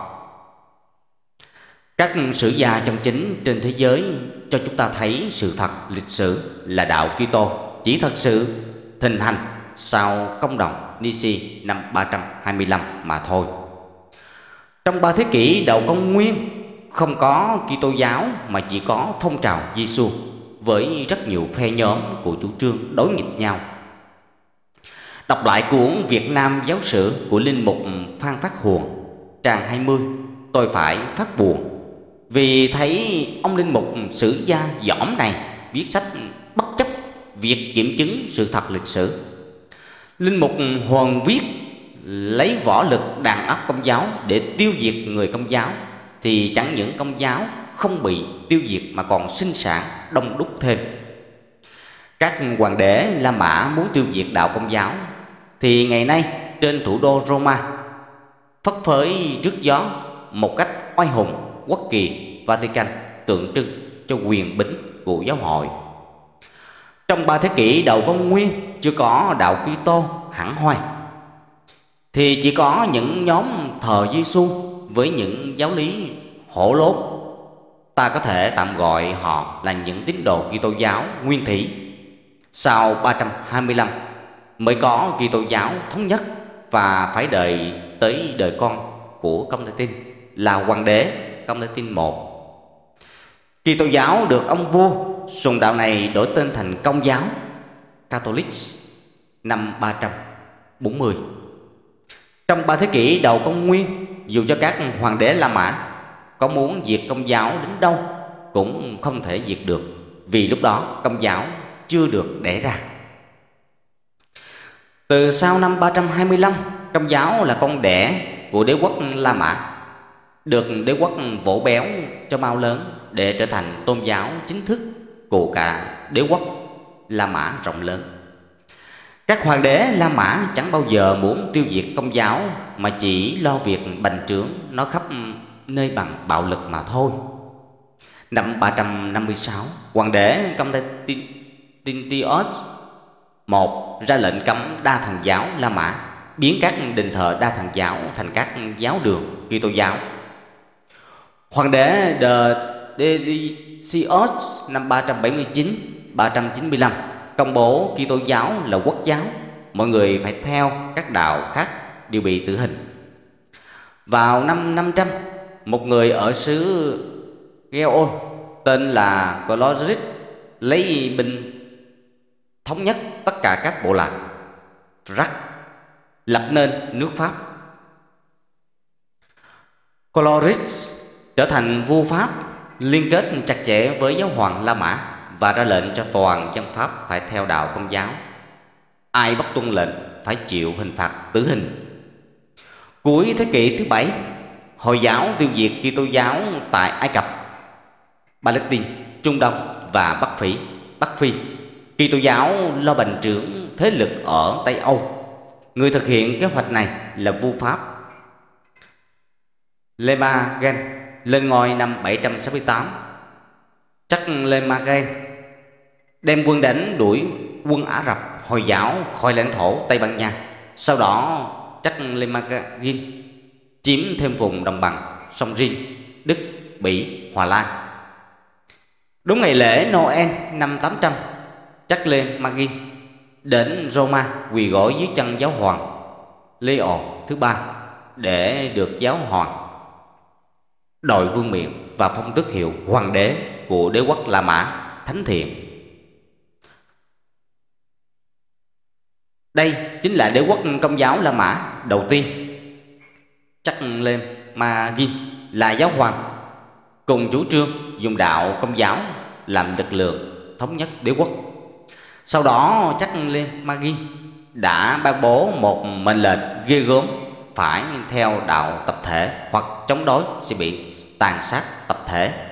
Các sử gia chân chính trên thế giới cho chúng ta thấy sự thật lịch sử là đạo Kitô chỉ thật sự thịnh hành sau công đồng Nicaea năm ba trăm hai mươi lăm mà thôi. Trong ba thế kỷ đầu công nguyên, không có Kitô giáo mà chỉ có phong trào Giêsu với rất nhiều phe nhóm của chủ trương đối nghịch nhau. Đọc lại cuốn Việt Nam Giáo sử của Linh mục Phan Phát Huồng, trang hai mươi, tôi phải phát buồn vì thấy ông Linh mục sử gia dỏm này viết sách bất chấp việc kiểm chứng sự thật lịch sử. Linh mục Huồng viết lấy võ lực đàn áp Công giáo để tiêu diệt người Công giáo, thì chẳng những Công giáo không bị tiêu diệt mà còn sinh sản đông đúc thêm. Các hoàng đế La Mã muốn tiêu diệt đạo Công giáo, thì ngày nay trên thủ đô Roma phất phới trước gió một cách oai hùng quốc kỳ Vatican, tượng trưng cho quyền bính của giáo hội. Trong ba thế kỷ đầu công nguyên chưa có đạo Kitô hẳn hoài. thì chỉ có những nhóm thờ Giêsu với những giáo lý hổ lốt. Ta có thể tạm gọi họ là những tín đồ Kitô giáo nguyên thủy. Sau ba trăm hai mươi lăm mới có Kitô giáo thống nhất, và phải đợi tới đời con của Constantine là hoàng đế Constantine một. Kitô giáo được ông vua sùng đạo này đổi tên thành Công giáo Catholic năm ba trăm bốn mươi. Trong ba thế kỷ đầu công nguyên, dù cho các hoàng đế La Mã có muốn diệt Công giáo đến đâu cũng không thể diệt được, vì lúc đó Công giáo chưa được đẻ ra. Từ sau năm ba trăm hai mươi lăm, Công giáo là con đẻ của đế quốc La Mã, được đế quốc vỗ béo cho mau lớn để trở thành tôn giáo chính thức của cả đế quốc La Mã rộng lớn. Các hoàng đế La Mã chẳng bao giờ muốn tiêu diệt Công giáo, mà chỉ lo việc bành trướng nó khắp nơi bằng bạo lực mà thôi. Năm ba trăm năm mươi sáu, hoàng đế Constantinos một ra lệnh cấm đa thần giáo La Mã, biến các đền thờ đa thần giáo thành các giáo đường Kitô giáo. Hoàng đế Decius năm ba trăm bảy mươi chín đến ba trăm chín mươi lăm công bố Kitô giáo là quốc giáo, mọi người phải theo các đạo khác đều bị tử hình. Vào năm năm trăm, một người ở xứ Geon tên là Cloris lấy binh thống nhất tất cả các bộ lạc Rắc, lập nên nước Pháp. Cloris trở thành vua Pháp, liên kết chặt chẽ với giáo hoàng La Mã và ra lệnh cho toàn dân Pháp phải theo đạo Công giáo. Ai bất tuân lệnh phải chịu hình phạt tử hình. Cuối thế kỷ thứ bảy, Hồi giáo tiêu diệt Kitô giáo tại Ai Cập, Palestine, Trung Đông và Bắc Phi. Bắc Phi, Kitô giáo lo bành trướng thế lực ở Tây Âu. Người thực hiện kế hoạch này là vua Pháp Le Magen, lên ngôi năm bảy trăm sáu mươi tám. Chắc Le Magen đem quân đánh đuổi quân Ả Rập Hồi giáo khỏi lãnh thổ Tây Ban Nha. Sau đó chắc Le Magen chiếm thêm vùng đồng bằng sông Rin, Đức, Bỉ, Hòa Lan. Đúng ngày lễ Noel năm tám trăm, chắc Le Magen đến Roma quỳ gối dưới chân giáo hoàng Leo thứ ba để được giáo hoàng đòi vương miện và phong tước hiệu hoàng đế của đế quốc La Mã thánh thiện. Đây chính là đế quốc Công giáo La Mã đầu tiên. Chắc Le Magen là giáo hoàng, cùng chủ trương dùng đạo Công giáo làm lực lượng thống nhất đế quốc. Sau đó chắc Le Magen đã ban bố một mệnh lệnh ghê gớm: phải theo đạo tập thể hoặc chống đối sẽ bị tàn sát tập thể.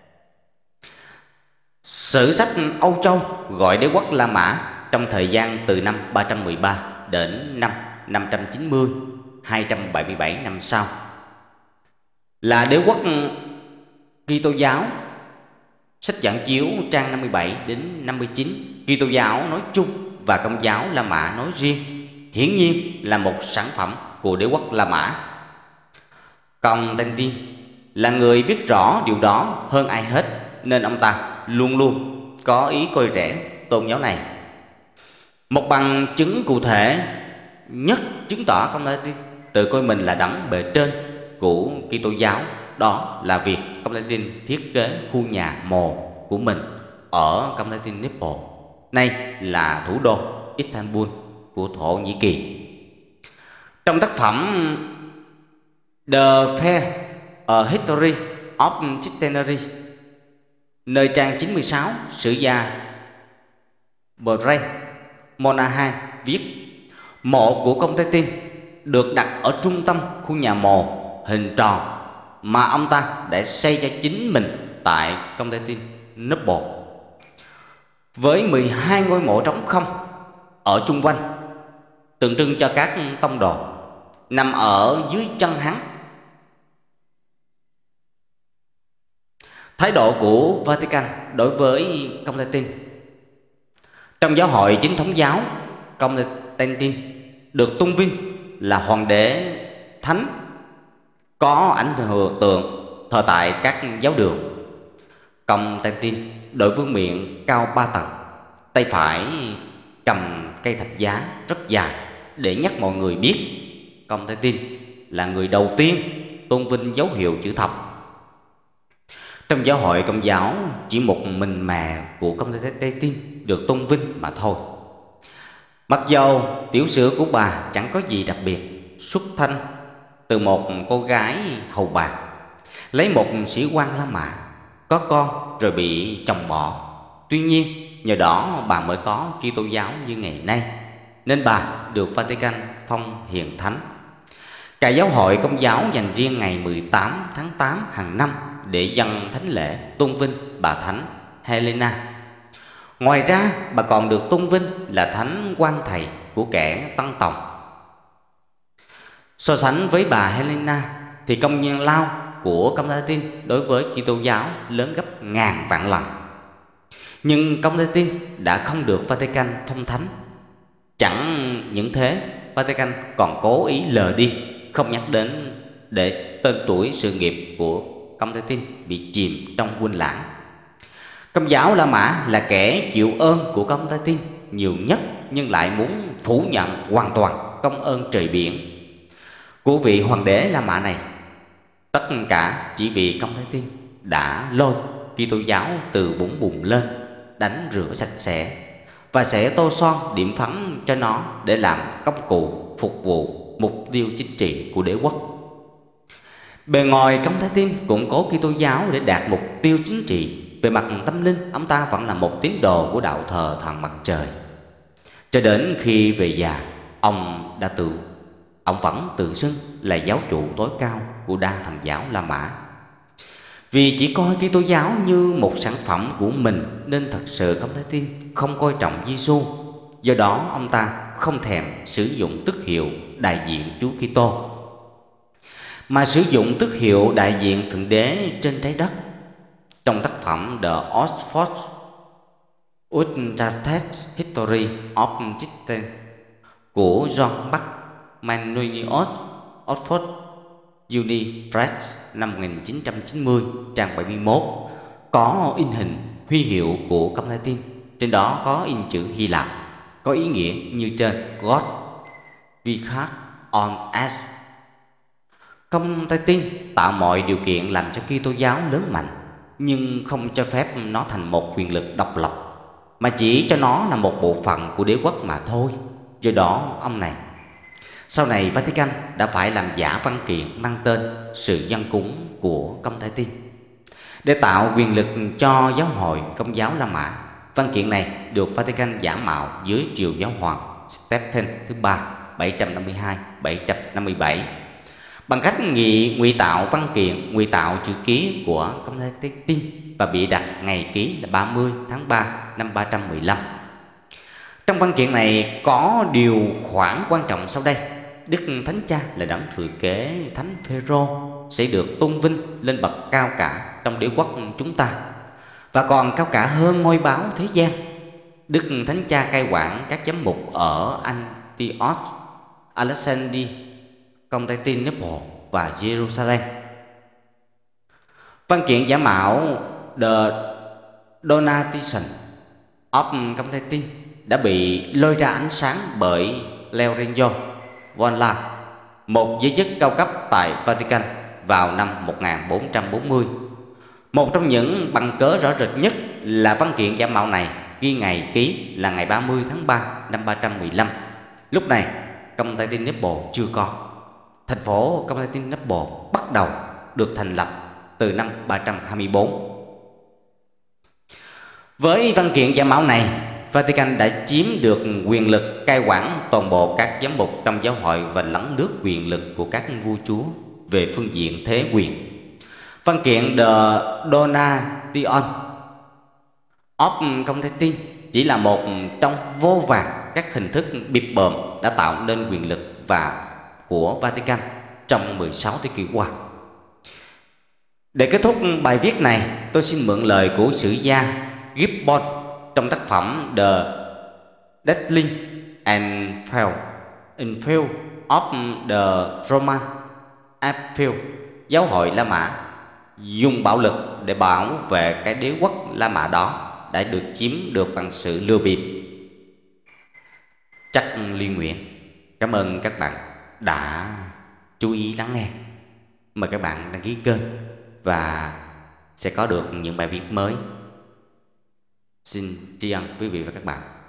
Sử sách Âu Châu gọi đế quốc La Mã trong thời gian từ năm ba trăm mười ba đến năm năm trăm chín mươi, hai trăm bảy mươi bảy năm sau là đế quốc Kitô giáo. Sách Giảng chiếu trang năm mươi bảy đến năm mươi chín, Kitô giáo nói chung và Công giáo La Mã nói riêng hiển nhiên là một sản phẩm của đế quốc La Mã. Constantine là người biết rõ điều đó hơn ai hết, nên ông ta luôn luôn có ý coi rẻ tôn giáo này. Một bằng chứng cụ thể nhất chứng tỏ Constantine tự coi mình là đấng bề trên của Kitô giáo, đó là việc Constantine thiết kế khu nhà mồ của mình ở Constantinople, nay là thủ đô Istanbul của Thổ Nhĩ Kỳ. Trong tác phẩm The Fair A History of Christianity, nơi trang chín mươi sáu, sử gia Brent Monahan viết: mộ của Constantine được đặt ở trung tâm khu nhà mồ hình tròn mà ông ta đã xây cho chính mình tại Constantinople, với mười hai ngôi mộ trống không ở chung quanh, tượng trưng cho các tông đồ nằm ở dưới chân hắn. Thái độ của Vatican đối với Constantine: trong giáo hội chính thống giáo, Constantine được tôn vinh là hoàng đế thánh, có ảnh tượng thờ tại các giáo đường. Constantine đội vương miện cao ba tầng, tay phải cầm cây thập giá rất dài để nhắc mọi người biết Constantine là người đầu tiên tôn vinh dấu hiệu chữ thập. Trong giáo hội Công giáo, chỉ một mình mẹ của Constantine được tôn vinh mà thôi. Mặc dầu tiểu sử của bà chẳng có gì đặc biệt, xuất thân từ một cô gái hầu bạc, lấy một sĩ quan La Mã, có con rồi bị chồng bỏ. Tuy nhiên nhờ đó bà mới có Kitô giáo như ngày nay, nên bà được Vatican phong hiền thánh. Cả giáo hội Công giáo dành riêng ngày mười tám tháng tám hàng năm để dâng thánh lễ tôn vinh bà thánh Helena. Ngoài ra, bà còn được tôn vinh là thánh quan thầy của kẻ Tân Tòng. So sánh với bà Helena thì công nhân lao của Constantine đối với Kitô giáo lớn gấp ngàn vạn lần. Nhưng Constantine đã không được Vatican phong thánh. Chẳng những thế, Vatican còn cố ý lờ đi, không nhắc đến để tên tuổi sự nghiệp của Constantine bị chìm trong quên lãng. Công giáo La Mã là kẻ chịu ơn của Constantine nhiều nhất, nhưng lại muốn phủ nhận hoàn toàn công ơn trời biển của vị hoàng đế La Mã này. Tất cả chỉ vì Constantine đã lôi Kitô giáo từ vũng bùn lên, đánh rửa sạch sẽ và sẽ tô son điểm phấn cho nó để làm công cụ phục vụ mục tiêu chính trị của đế quốc. Bề ngoài Constantine củng cố Kitô giáo để đạt mục tiêu chính trị. Về mặt tâm linh, ông ta vẫn là một tín đồ của đạo thờ thần mặt trời. Cho đến khi về già, ông đã tự ông vẫn tự xưng là giáo chủ tối cao của đa thần giáo La Mã. Vì chỉ coi Kitô giáo như một sản phẩm của mình nên thật sự Constantine không coi trọng Giêsu. Do đó ông ta không thèm sử dụng tước hiệu đại diện Chúa Kitô, mà sử dụng tước hiệu đại diện Thượng Đế trên trái đất. Trong tác phẩm The Oxford Undrated History of Christianity của John McManus, Oxford Uni Press năm một nghìn chín trăm chín mươi, trang bảy mươi mốt, có in hình huy hiệu của Constantine. Trên đó có in chữ Hy Lạp, có ý nghĩa như trên: God Vichat on us. Constantine tạo mọi điều kiện làm cho Kitô giáo lớn mạnh, nhưng không cho phép nó thành một quyền lực độc lập, mà chỉ cho nó là một bộ phận của đế quốc mà thôi. Do đó ông này sau này Vatican đã phải làm giả văn kiện mang tên Sự Dân Cúng của Constantine để tạo quyền lực cho giáo hội Công giáo La Mã. Văn kiện này được Vatican giả mạo dưới triều giáo hoàng Stephen thứ ba bảy trăm năm mươi hai đến bảy trăm năm mươi bảy bằng cách nghị ngụy tạo văn kiện, ngụy tạo chữ ký của Constantine và bị đặt ngày ký là ba mươi tháng ba năm ba trăm mười lăm. Trong văn kiện này có điều khoản quan trọng sau đây: Đức Thánh Cha là đấng thừa kế Thánh Phêrô sẽ được tôn vinh lên bậc cao cả trong đế quốc chúng ta, và còn cao cả hơn ngôi báo thế gian. Đức Thánh Cha cai quản các giám mục ở Antioch, Alexandria, Constantinople và Jerusalem. Văn kiện giả mạo The Donation of Constantine đã bị lôi ra ánh sáng bởi Lorenzo Valla, một giới chức cao cấp tại Vatican vào năm một nghìn bốn trăm bốn mươi. Một trong những bằng cớ rõ rệt nhất là văn kiện giả mạo này ghi ngày ký là ngày ba mươi tháng ba năm ba trăm mười lăm. Lúc này Constantinople chưa có. Thành phố Constantinople bắt đầu được thành lập từ năm ba trăm hai mươi tư. Với văn kiện giả mạo này, Vatican đã chiếm được quyền lực cai quản toàn bộ các giám mục trong giáo hội và lấn lướt quyền lực của các vua chúa về phương diện thế quyền. Văn kiện The Donation of Constantine chỉ là một trong vô vàn các hình thức bịp bợm đã tạo nên quyền lực và của Vatican trong mười sáu thế kỷ qua. Để kết thúc bài viết này, tôi xin mượn lời của sử gia Gibbon trong tác phẩm The Dealing and Fell In field of the Roman Empire, giáo hội La Mã dùng bạo lực để bảo vệ cái đế quốc La Mã đó đã được chiếm được bằng sự lừa bịp. Chắc Liên Nguyện cảm ơn các bạn đã chú ý lắng nghe. Mời các bạn đăng ký kênh và sẽ có được những bài viết mới. Xin tri ân quý vị và các bạn.